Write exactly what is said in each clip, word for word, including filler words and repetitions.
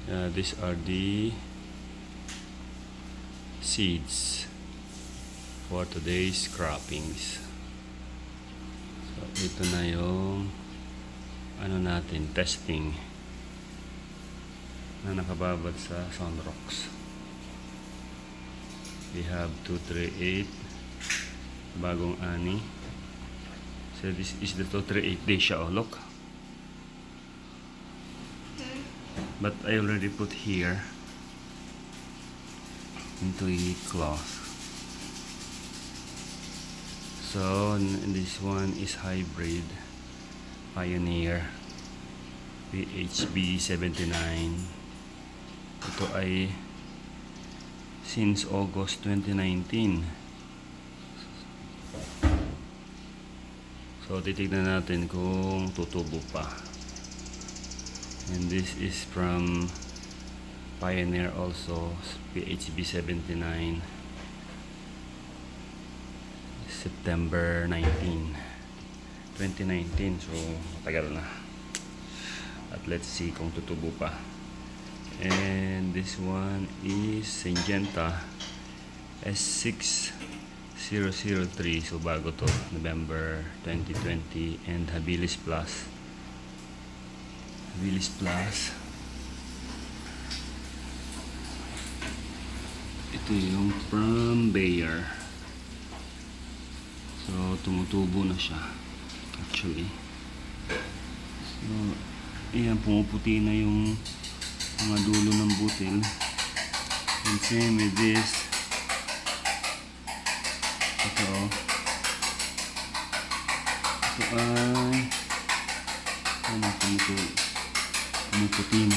Uh, these are the seeds for today's croppings. So ito na yung ano natin, testing na nakababad sa Sunrocks. We have two three eight bagong ani. So this is the two three eight day siya, oh, look. But I already put here into a cloth. So this one is hybrid Pioneer P H B seventy-nine. Ito ay since August twenty nineteen. So titignan natin kung tutubo pa. And this is from Pioneer also, P H B seventy-nine, September nineteenth, twenty nineteen. So matagal na. At let's see kung tutubo pa. And this one is Syngenta S six zero zero three. So bago to, November twenty twenty. And Habilis Plus. Habilis Plus. Ito yung from Bayer. So tumutubo na siya actually. So ayan, pumuputi na yung mga dulo ng butil. And same with this. Ito ito ay ano, pumutulo, pumuputi na.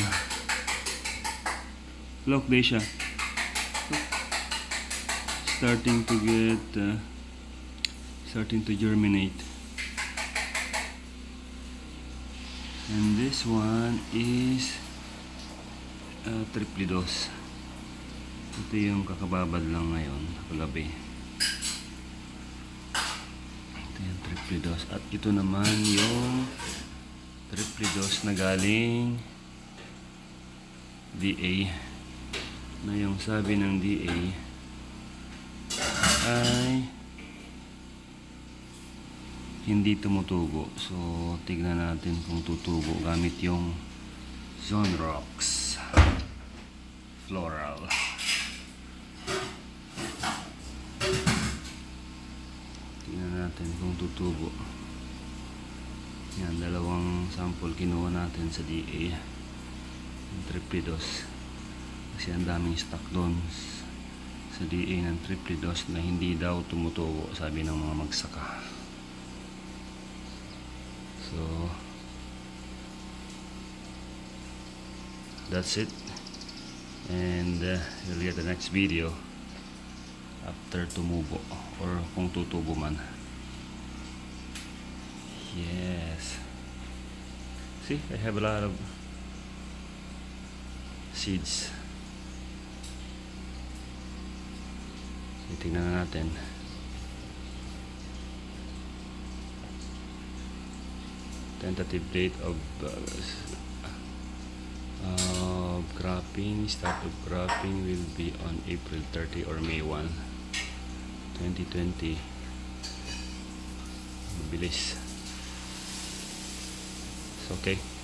Look, day siya starting to get uh, starting to germinate. And this one is uh, Triplidos. Ito yung kakababad lang ngayon, kagabi. Ito yung Triplidos. At ito naman yung Triplidos na galing D A, na yung sabi ng D A ay hindi tumutubo. So tignan natin kung tutubo gamit yung Sunrocks Floral. Tignan natin kung tutubo. Yan, dalawang sample kinuha natin sa D A, yung Triplidos, kasi ang daming stock doon sa D A ng Triplidos na hindi daw tumutubo, sabi ng mga magsaka. So that's it, and uh, we'll get the next video after tumubo, or kung tutubo man. Yes, see, I have a lot of seeds. Tingnan na natin. Tentative date of uh, uh, cropping, start of cropping will be on April thirtieth or May first, twenty twenty. Mabilis. It's okay.